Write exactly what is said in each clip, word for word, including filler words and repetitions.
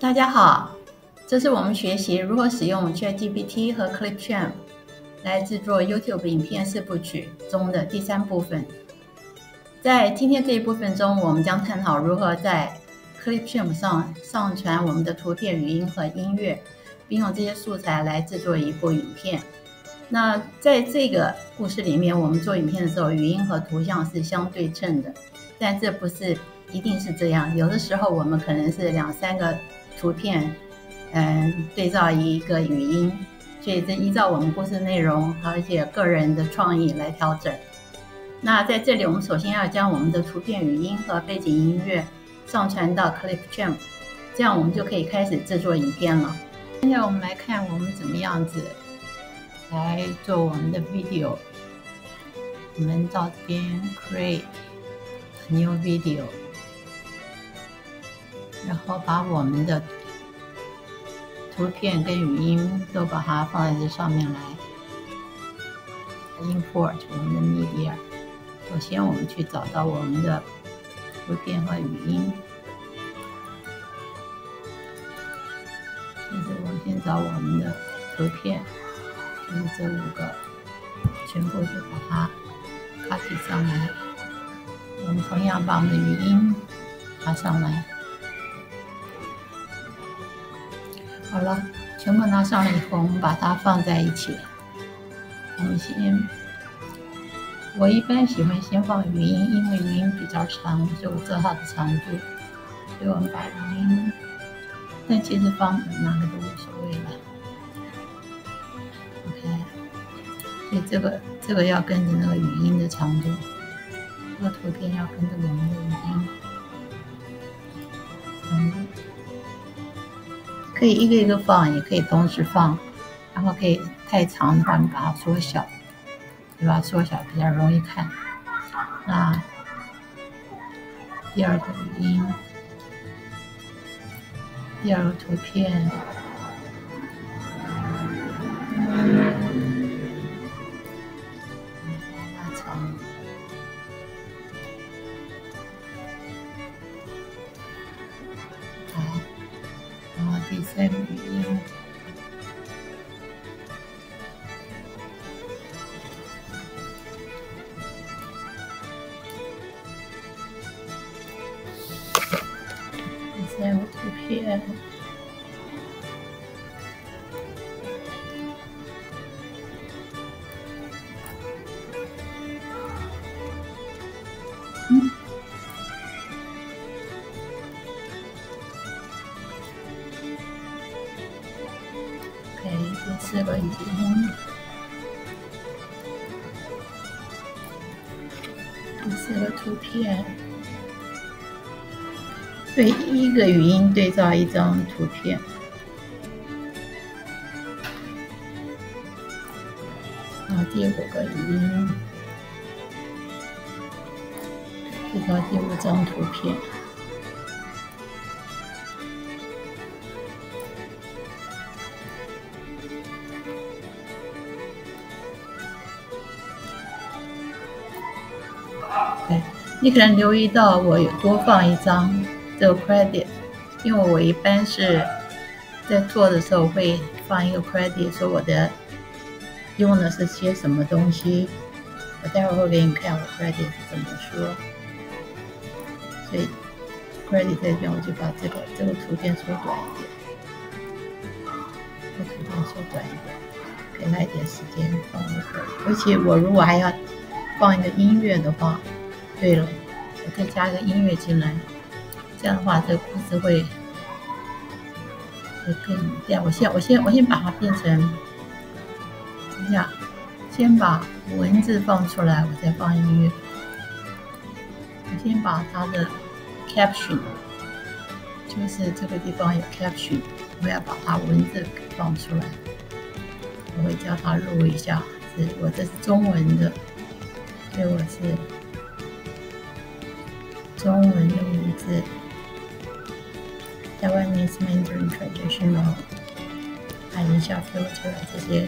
大家好，这是我们学习如何使用 ChatGPT 和 Clipchamp 来制作 YouTube 影片四部曲中的第三部分。在今天这一部分中，我们将探讨如何在 Clipchamp 上上传我们的图片、语音和音乐，并用这些素材来制作一部影片。那在这个故事里面，我们做影片的时候，语音和图像是相对称的，但这不是一定是这样。有的时候我们可能是两三个图片，嗯，对照一个语音，所以这依照我们故事内容而且个人的创意来调整。那在这里，我们首先要将我们的图片、语音和背景音乐上传到 Clipchamp， 这样我们就可以开始制作影片了。现在我们来看我们怎么样子来做我们的 video。我们到这边 create a new video， 然后把我们的图片跟语音都把它放在这上面来 import 我们的 media。 首先我们去找到我们的图片和语音，就是我们先找我们的图片，就是这五个全部就把它 copy 上来。我们同样把我们的语音拿上来。好了，全部拿上来以后，我们把它放在一起。我们先，我一般喜欢先放语音，因为语音比较长，所以我知道它的长度，所以我们把语音，但其实放哪个都无所谓了。OK， 所以这个这个要跟着那个语音的长度，这个图片要跟着我们的语音长度。可以一个一个放，也可以同时放，然后可以太长的话，你把它缩小，对吧？缩小比较容易看。那第二个语音，第二个图片，拉长。好。然后第三个语音，第三个图片，嗯。第四个语音，第四个图片，对一个语音对照一张图片。然后第五个语音对照第五张图片。你可能留意到我有多放一张这个 credit， 因为我一般是在做的时候会放一个 credit， 说我的用的是些什么东西。我待会儿会给你看我 credit 是怎么说。所以 credit 在这边，我就把这个这个图片缩短一点，这个图片缩短一点，给它一点时间放一会儿。尤其我如果还要放一个音乐的话。对了，我再加一个音乐进来，这样的话，这个故事会会更这样。我先我先我先把它变成，等一下，先把文字放出来，我再放音乐。我先把它的 caption， 就是这个地方有 caption， 我要把它文字给放出来。我会叫它录一下，是我这是中文的，所以我是。中文的名字 Taiwanese Mandarin Traditional， 按一下 filter 这些，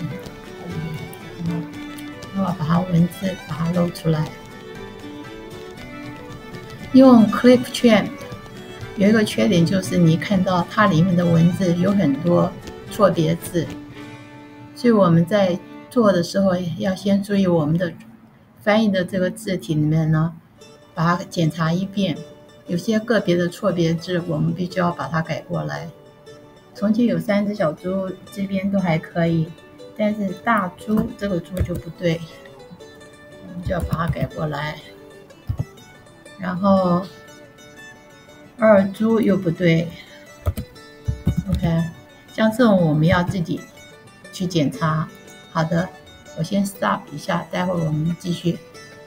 然后把它文字把它露出来。用 Clipchamp 有一个缺点就是你看到它里面的文字有很多错别字，所以我们在做的时候要先注意我们的翻译的这个字体里面呢，把它检查一遍，有些个别的错别字我们必须要把它改过来。从前有三只小猪，这边都还可以，但是大猪这个猪就不对，我们就要把它改过来。然后二猪又不对 ，OK， 像这种我们要自己去检查。好的，我先 stop 一下，待会儿我们继续。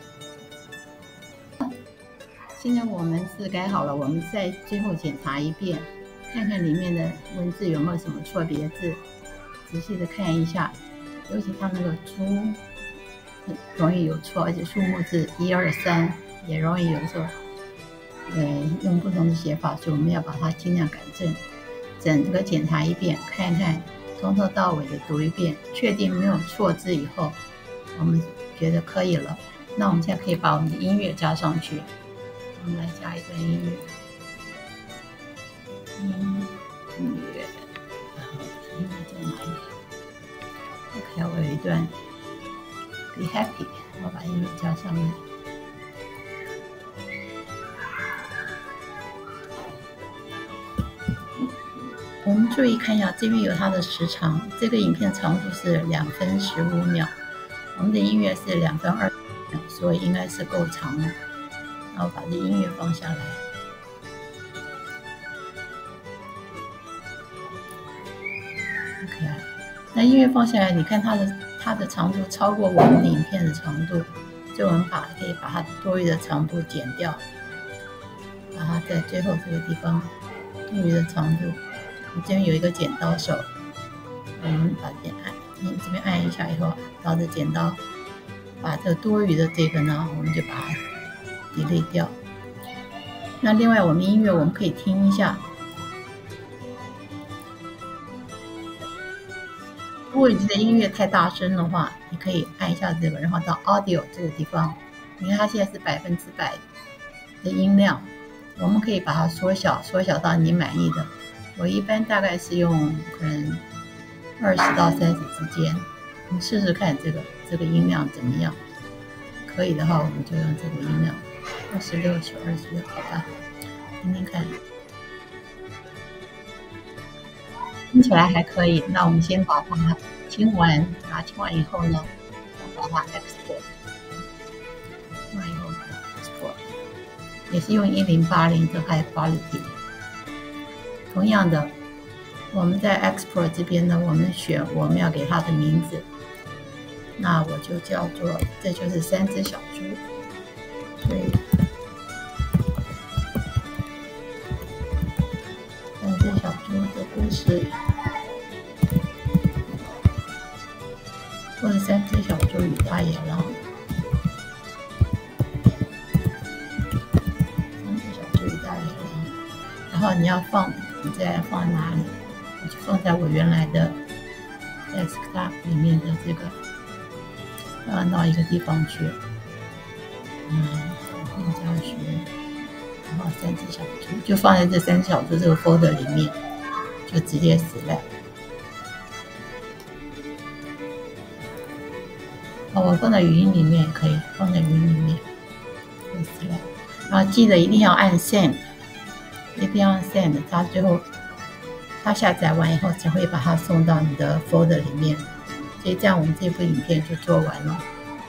现在我们是改好了，我们再最后检查一遍，看看里面的文字有没有什么错别字，仔细的看一下。尤其它那个猪容易有错，而且数目字一二三也容易有时候呃用不同的写法，所以我们要把它尽量改正。整个检查一遍，看一看，从头到尾的读一遍，确定没有错字以后，我们觉得可以了。那我们现在可以把我们的音乐加上去。我们来加一段音乐，音乐，然后音乐在哪里 ？OK， 我有一段 Be Happy， 我把音乐加上来。我们注意看一下，这边有它的时长，这个影片长度是两分十五秒，我们的音乐是两分二秒，所以应该是够长了。然后把这音乐放下来。OK， 那音乐放下来，你看它的它的长度超过我们的影片的长度，所以我们把可以把它多余的长度减掉，把它在最后这个地方多余的长度，你这边有一个剪刀手，我们把这边按，你这边按一下以后，拿着剪刀把这多余的这个呢，我们就把它delete 掉。那另外我们音乐我们可以听一下，如果你的音乐太大声的话，你可以按一下这个，然后到 audio 这个地方，你看它现在是百分之百的音量，我们可以把它缩小，缩小到你满意的。我一般大概是用可能二十到三十之间，你试试看这个这个音量怎么样。可以的话，我们就用这个音量。二十六是二十六，好吧，听听看，听起来还可以。那我们先把它听完，把它听完以后呢，把它 export， 听完以后把它 export， 也是用一零八零的 high quality。同样的，我们在 export 这边呢，我们选我们要给它的名字，那我就叫做，这就是三只小猪，对。小猪的故事，或者三只小猪与大野狼。三只小猪与大野狼，然后你要放，你再放哪里？我就放在我原来的 desktop 里面的这个，放到一个地方去。嗯，教学。然后三只小猪就放在这三只小猪这个 folder 里面，就直接 select。哦，我放在语音里面也可以，放在语音里面可以 select。然后记得一定要按 send， 一定要按 send， 它最后它下载完以后才会把它送到你的 folder 里面。所以这样我们这部影片就做完了。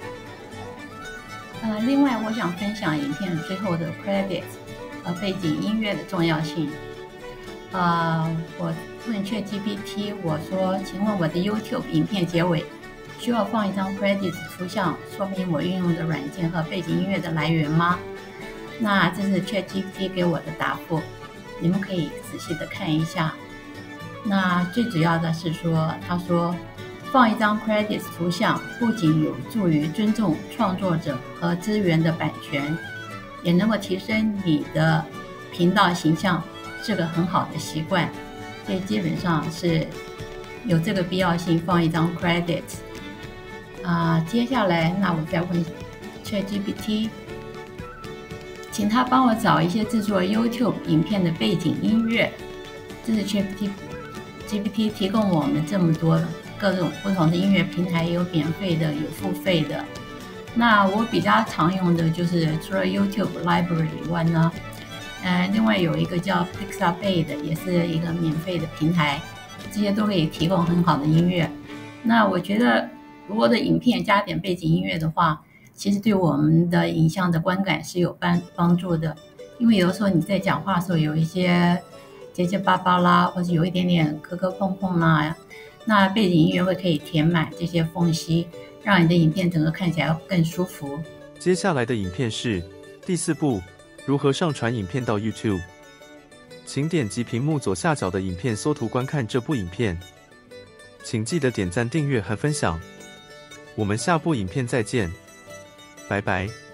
呃，另外我想分享影片最后的 credits。和背景音乐的重要性。呃，我问 ChatGPT， 我说，请问我的 YouTube 影片结尾需要放一张 credits 图像，说明我运用的软件和背景音乐的来源吗？那这是 ChatGPT 给我的答复，你们可以仔细的看一下。那最主要的是说，他说放一张 credits 图像不仅有助于尊重创作者和资源的版权，也能够提升你的频道形象，是个很好的习惯。所以基本上是有这个必要性放一张 credit。啊、呃，接下来那我再问 ChatGPT， 请他帮我找一些制作 YouTube 影片的背景音乐。这是 G P T 提供我们这么多各种不同的音乐平台，有免费的，有付费的。那我比较常用的就是除了 YouTube Library 以外呢，呃，另外有一个叫 Pixabay 的，也是一个免费的平台，这些都可以提供很好的音乐。那我觉得，如果的影片加点背景音乐的话，其实对我们的影像的观感是有帮帮助的。因为有的时候你在讲话的时候有一些结结巴巴啦，或者有一点点磕磕碰碰啦，那背景音乐会可以填满这些缝隙，让你的影片整个看起来更舒服。 接下来的影片是第四步，如何上传影片到 YouTube。请点击屏幕左下角的影片缩图观看这部影片。请记得点赞、订阅和分享。我们下部影片再见，拜拜。